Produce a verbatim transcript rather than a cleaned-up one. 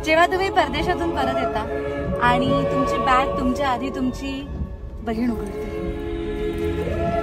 जेव्हा तुम्ही परदेशातून परत येता आणि तुमची बॅग तुमच्या आधी तुमची बहीण उघडते